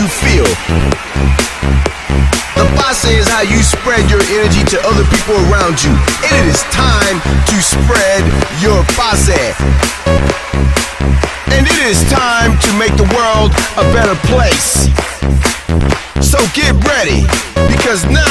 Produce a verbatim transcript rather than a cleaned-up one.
you feel. The passe is how you spread your energy to other people around you. It is time to spread your passe. And it is time to make the world a better place. So get ready, because now